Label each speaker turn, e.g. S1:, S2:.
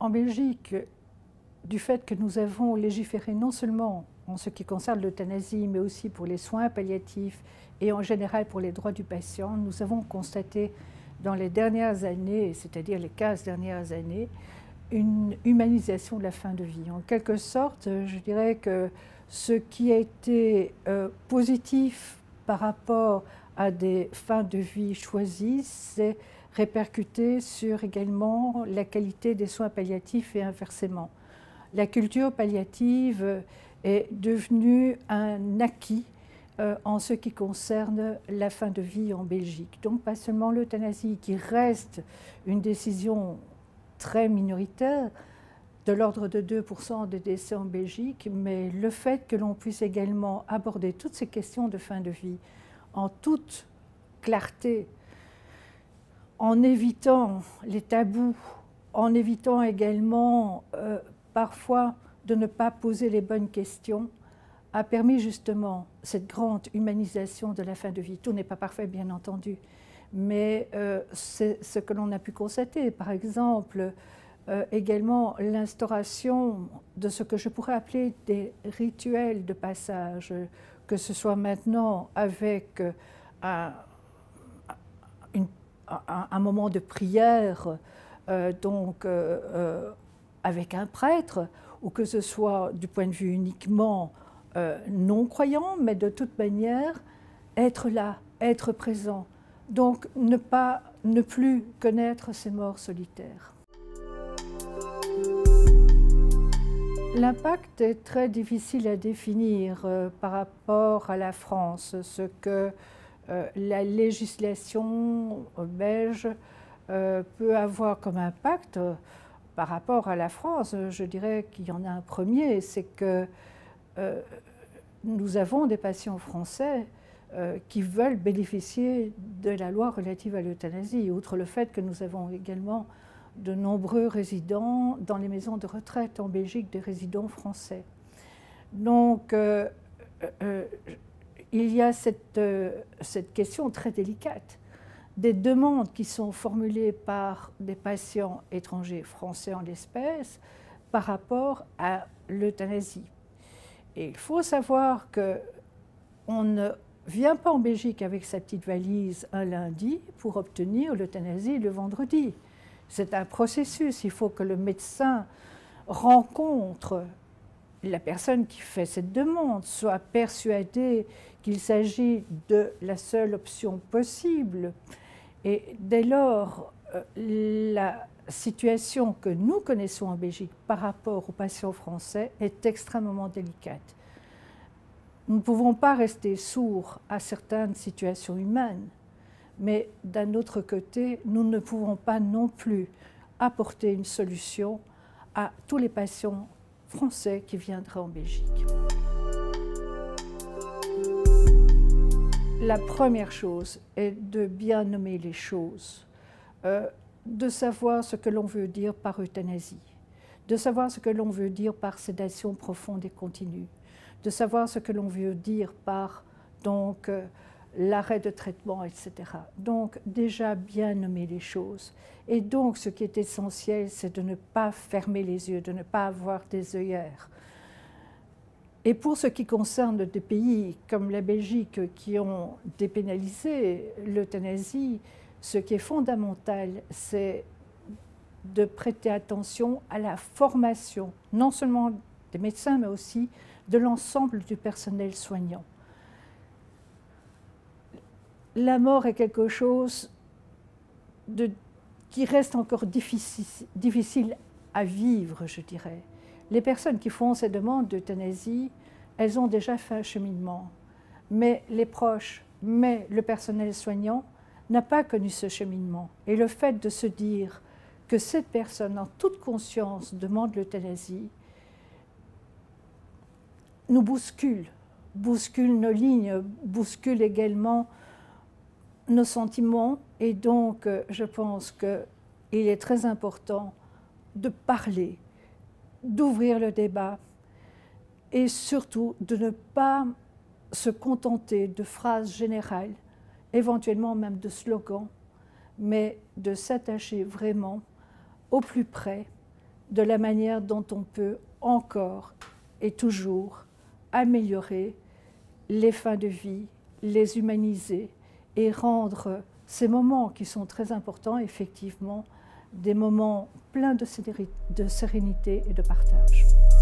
S1: en Belgique, du fait que nous avons légiféré non seulement en ce qui concerne l'euthanasie, mais aussi pour les soins palliatifs et en général pour les droits du patient, nous avons constaté dans les dernières années, c'est-à-dire les 15 dernières années, une humanisation de la fin de vie. En quelque sorte, je dirais que ce qui a été positif par rapport à des fins de vie choisies, c'est répercuté sur également la qualité des soins palliatifs et inversement. La culture palliative est devenue un acquis en ce qui concerne la fin de vie en Belgique. Donc pas seulement l'euthanasie qui reste une décision très minoritaire, de l'ordre de 2% des décès en Belgique, mais le fait que l'on puisse également aborder toutes ces questions de fin de vie en toute clarté, en évitant les tabous, en évitant également parfois de ne pas poser les bonnes questions, a permis justement cette grande humanisation de la fin de vie. Tout n'est pas parfait, bien entendu, mais c'est ce que l'on a pu constater. Par exemple, également l'instauration de ce que je pourrais appeler des rituels de passage, que ce soit maintenant avec un moment de prière, avec un prêtre, ou que ce soit du point de vue uniquement non-croyant, mais de toute manière, être là, être présent. Donc, ne plus connaître ces morts solitaires. L'impact est très difficile à définir par rapport à la France. Ce que la législation belge peut avoir comme impact par rapport à la France, je dirais qu'il y en a un premier, c'est que nous avons des patients français qui veulent bénéficier de la loi relative à l'euthanasie, outre le fait que nous avons également de nombreux résidents dans les maisons de retraite en Belgique, des résidents français. Donc, il y a cette question très délicate des demandes qui sont formulées par des patients étrangers, français en l'espèce, par rapport à l'euthanasie. Et il faut savoir qu'on ne vient pas en Belgique avec sa petite valise un lundi pour obtenir l'euthanasie le vendredi. C'est un processus. Il faut que le médecin rencontre la personne qui fait cette demande, soit persuadé qu'il s'agit de la seule option possible. Et dès lors, la situation que nous connaissons en Belgique par rapport aux patients français est extrêmement délicate. Nous ne pouvons pas rester sourds à certaines situations humaines, mais d'un autre côté, nous ne pouvons pas non plus apporter une solution à tous les patients français qui viendraient en Belgique. La première chose est de bien nommer les choses, de savoir ce que l'on veut dire par euthanasie, de savoir ce que l'on veut dire par sédation profonde et continue, de savoir ce que l'on veut dire par l'arrêt de traitement, etc. Donc déjà bien nommer les choses. Et donc ce qui est essentiel, c'est de ne pas fermer les yeux, de ne pas avoir des œillères. Et pour ce qui concerne des pays comme la Belgique qui ont dépénalisé l'euthanasie, ce qui est fondamental, c'est de prêter attention à la formation, non seulement des médecins, mais aussi de l'ensemble du personnel soignant. La mort est quelque chose qui reste encore difficile à vivre, je dirais. Les personnes qui font ces demandes d'euthanasie, elles ont déjà fait un cheminement. Mais les proches, mais le personnel soignant n'a pas connu ce cheminement. Et le fait de se dire que cette personne, en toute conscience, demande l'euthanasie, nous bouscule nos lignes, bouscule également nos sentiments. Et donc, je pense qu'il est très important de parler, d'ouvrir le débat et surtout de ne pas se contenter de phrases générales, éventuellement même de slogans, mais de s'attacher vraiment au plus près de la manière dont on peut encore et toujours améliorer les fins de vie, les humaniser et rendre ces moments qui sont très importants, effectivement, des moments pleins de sérénité et de partage.